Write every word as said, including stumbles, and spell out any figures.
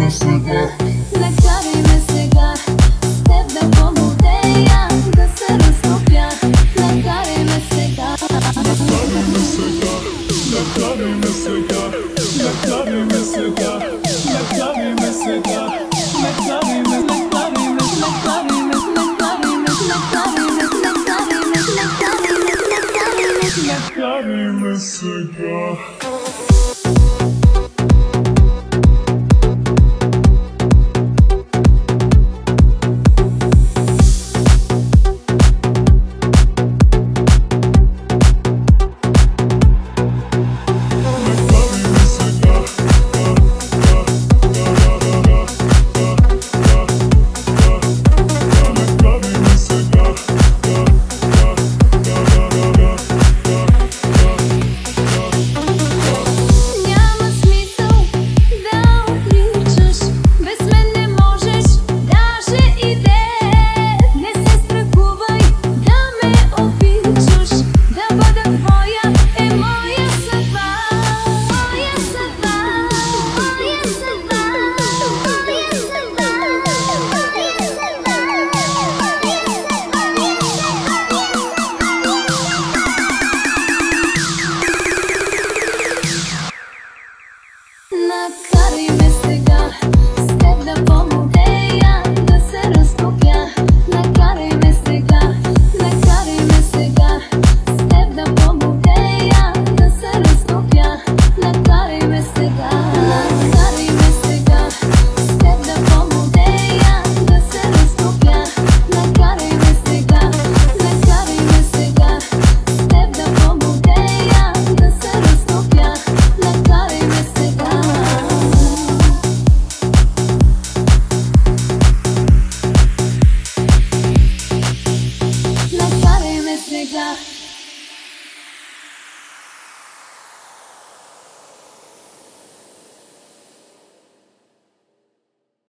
сега, накарай ме сега, с теб да полудея, да се разтопя. Накарай ме сега, накарай ме сега, накарай ме сега, накарай ме сега, накарай ме сега, накарай ме, накарай ме, накарай ме, накарай ме, накарай ме, накарай ме, накарай ме, накарай ме, накарай ме сега.